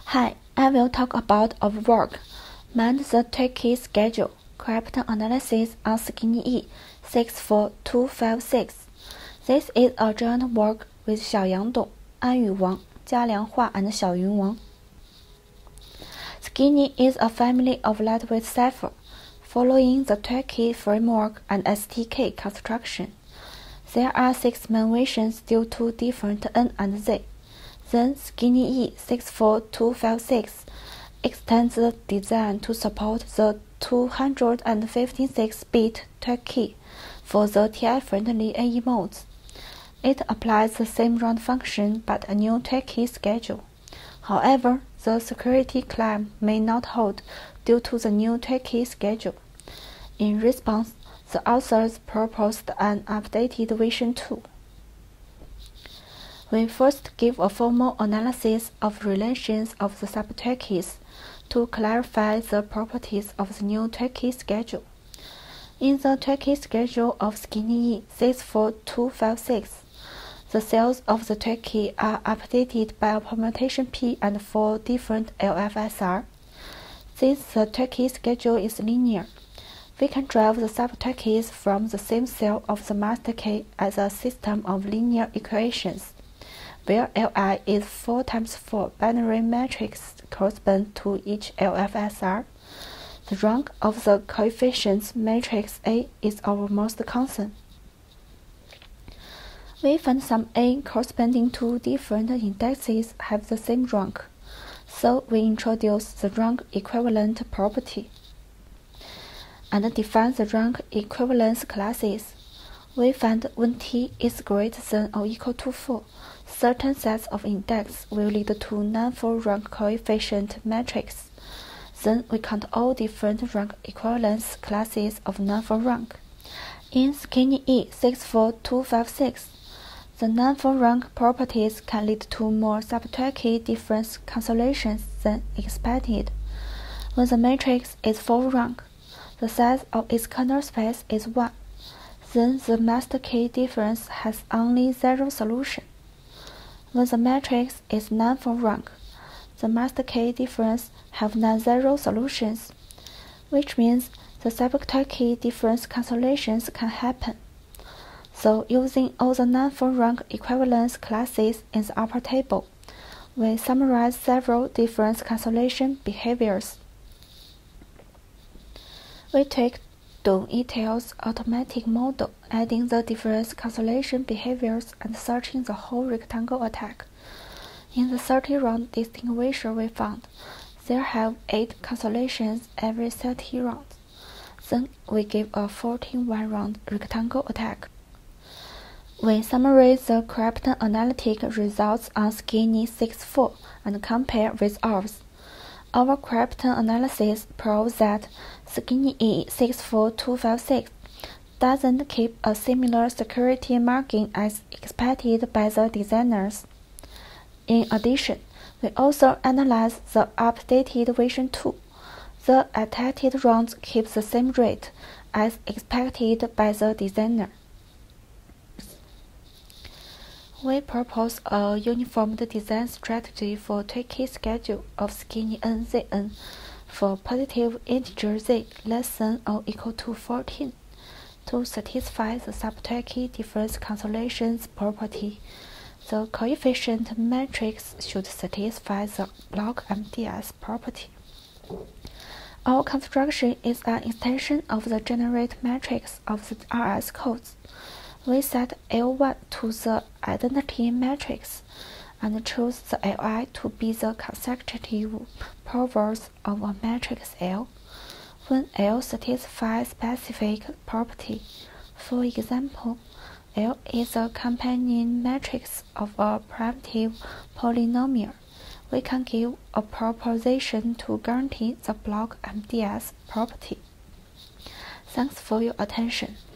Hi, I will talk about our work, Mind the TWEAKEY Schedule, Cryptanalysis on SKINNYe-64-256. This is a joint work with Xiaoyang, Anyu Wang, Jialiang and Xiaoyun Wang. SKINNYe is a family of lightweight cipher, following the TWEAKEY framework and SDK construction. There are 6 main versions due to different N and Z. Then SKINNYe-64-256 extends the design to support the 256-bit TWEAKEY for the TI-friendly AE modes. It applies the same round function but a new TWEAKEY schedule. However, the security claim may not hold due to the new TWEAKEY schedule. In response, the authors proposed an updated version 2. We first give a formal analysis of relations of the sub-TWEAKEYs to clarify the properties of the new TWEAKEY schedule. In the TWEAKEY schedule of SKINNYe-64-256, the cells of the TWEAKEY are updated by a permutation P and 4 different LFSR. Since the TWEAKEY schedule is linear, we can drive the sub-TWEAKEYs from the same cell of the master key as a system of linear equations, where Li is 4 times 4 binary matrix correspond to each LFSR. The rank of the coefficients matrix A is our most concern. We find some A corresponding to different indexes have the same rank, so we introduce the rank equivalent property and define the rank equivalence classes. We find when T is greater than or equal to 4, certain sets of index will lead to non-full rank coefficient matrix. Then we count all different rank equivalence classes of non-full rank. In SKINNYe-64-256, the non-full rank properties can lead to more sub-TWEAKEY difference cancellations than expected. When the matrix is full rank, the size of its kernel space is 1. Then the master key difference has only 0 solution. When the matrix is non-full rank, the master key difference have non-zero solutions, which means the sub-TWEAKEY difference cancellations can happen. So using all the non-full rank equivalence classes in the upper table, we summarize several difference cancellation behaviors. We take Dong-et-al's automatic model, adding the difference cancellation behaviors and searching the whole rectangle attack. In the 30-round distinguisher we found, there have 8 cancellations every 30 rounds. Then we give a 14-1-round rectangle attack. We summarize the cryptanalytic results on SKINNYe-64 and compare with ours. Our cryptanalysis proves that SKINNYe-64-256 doesn't keep a similar security margin as expected by the designers. In addition, we also analyze the updated version 2. The attacked rounds keep the same rate as expected by the designer. We propose a uniformed design strategy for TWEAKEY schedule of SKINNYe-Zn for positive integer z less than or equal to 14 to satisfy the sub-TWEAKEY difference cancellations property. The coefficient matrix should satisfy the block MDS property. Our construction is an extension of the generate matrix of the RS codes. We set L1 to the identity matrix and choose the Li to be the consecutive powers of a matrix L. When L satisfies specific property, for example, L is a companion matrix of a primitive polynomial, we can give a proposition to guarantee the block MDS property. Thanks for your attention.